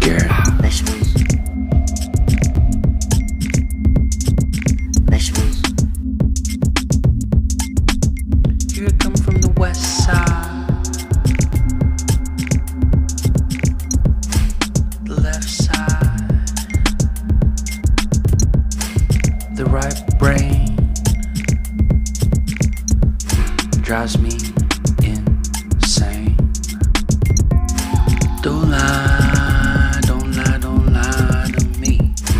scared? Vegetables. Vegetables. Here I come from the west side. The left side. The right brain drives me insane. Don't lie, don't lie, don't lie to me.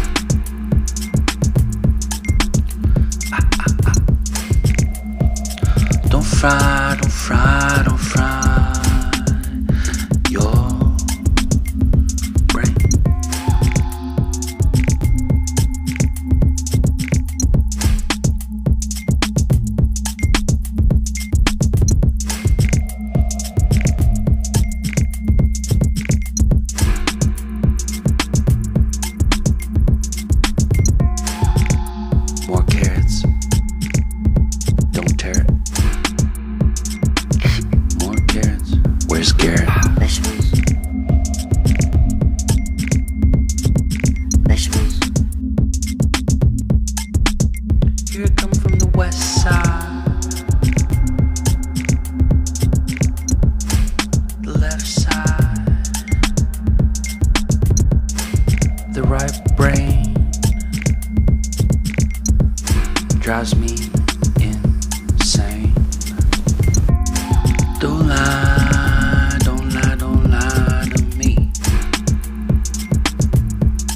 Don't fry, don't fry, don't fry your brain. More carrots. Don't tear it. More carrots. Where's Garrett? Vegetables. Vegetables. Here I come from the west side. The left side. The right brain drives me insane. Don't lie, don't lie, don't lie to me.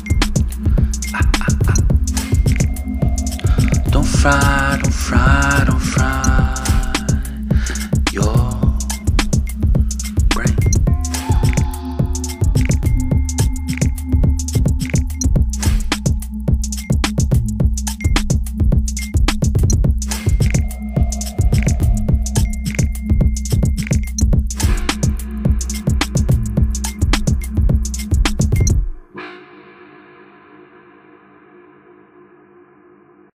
Don't fry, don't fry, don't